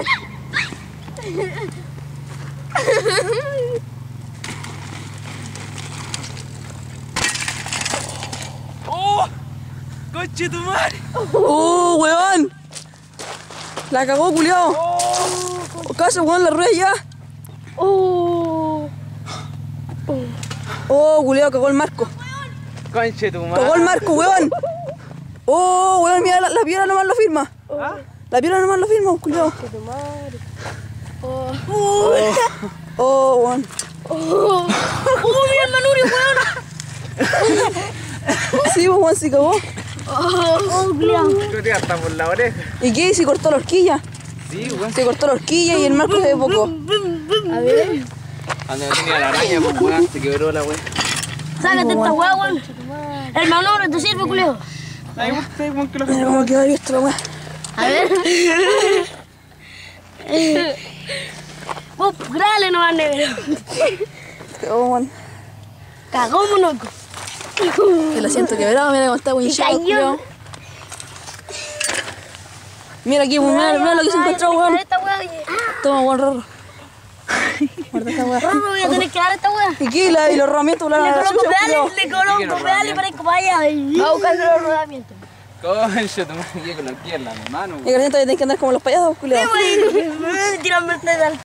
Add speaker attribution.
Speaker 1: ¡Oh! ¡Conche tu madre!
Speaker 2: ¡Oh, weón! La cagó, culiao. Casi, weón, la rueda ya. Oh, culiao, cagó el marco.
Speaker 1: ¡Conche tu madre!
Speaker 2: Cagó el marco, weón. Oh, weón, mira, la piedra nomás lo firma.
Speaker 1: ¿Ah?
Speaker 2: La piedra nomás lo firma, culiao. Oh, weón.
Speaker 3: Mira el Manubrio, weón.
Speaker 2: Sí, weón, se cagó.
Speaker 3: Culiao.
Speaker 1: Creo que hasta por la oreja.
Speaker 2: ¿Y qué? ¿Se cortó la horquilla?
Speaker 1: Sí, weón.
Speaker 2: Se cortó la horquilla y el marco se desbocó.
Speaker 3: A ver.
Speaker 1: Cuando no tenía la araña, pues weón, se quebró la weón.
Speaker 3: Sácate esta weá, weón. El Manubrio te sirve, culiao.
Speaker 1: Ahí usted, weón, que lo
Speaker 2: Mira cómo quedó abierto la weá.
Speaker 3: A ver. Grale nomás, negro.
Speaker 2: Cagó, weón.
Speaker 3: Cagó, monoco.
Speaker 2: El asiento quebrado, mira cómo está winchado, culiao. Mira aquí, weón, mira lo que se encontró, weón.
Speaker 3: Esta weá.
Speaker 2: Toma, weón, Rorro. Guarda esta weá.
Speaker 3: Rorro, voy a tener que dar esta weá.
Speaker 2: ¿Y qué? Y los rodamientos, la
Speaker 3: Le coloco
Speaker 2: sucia,
Speaker 3: pedales,
Speaker 2: culiao.
Speaker 3: le coloco pedales para ir para allá. Va a buscar los rodamientos.
Speaker 1: Conche tu madre, con la pierna en la mano,
Speaker 2: Y que la gente tiene que andar como los payasos, culiao.
Speaker 3: Tirarme el pedal.